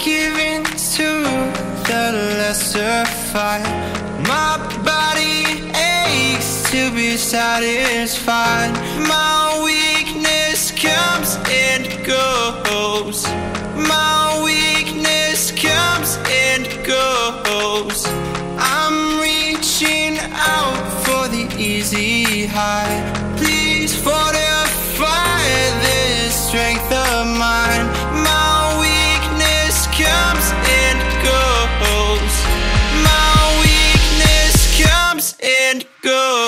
give in to the lesser fight. My body aches to be satisfied. My weakness comes and goes. My weakness comes and goes. I'm reaching out for the easy high. Please fortify this strength of mine. My weakness comes and goes. My weakness comes and goes.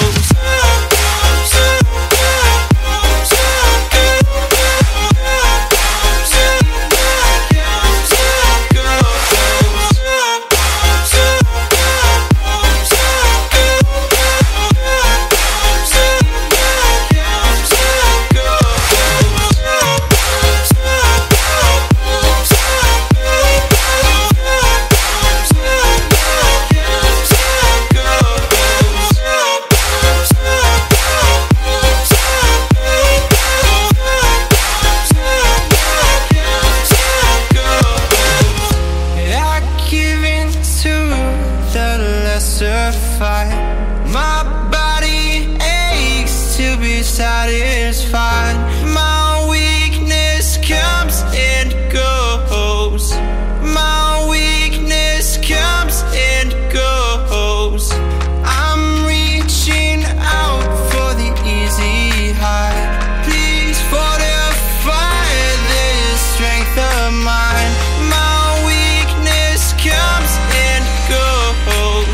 My body aches to be satisfied. My weakness comes and goes. My weakness comes and goes. I'm reaching out for the easy high. Please fortify this strength of mine. My weakness comes and goes.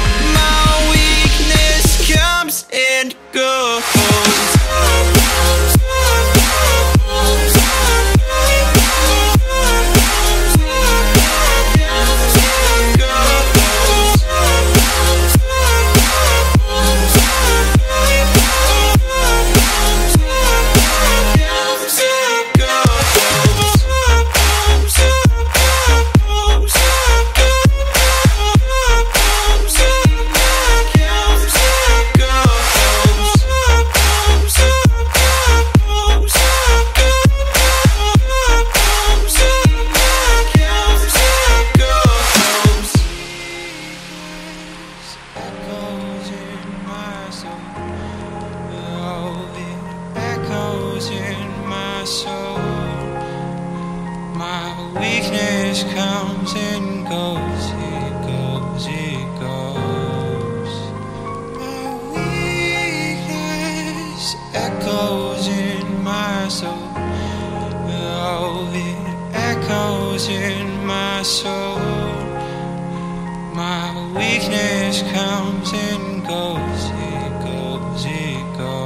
And go. My weakness comes and goes, it goes, it goes. My weakness echoes in my soul. Oh, it echoes in my soul. My weakness comes and goes, it goes, it goes.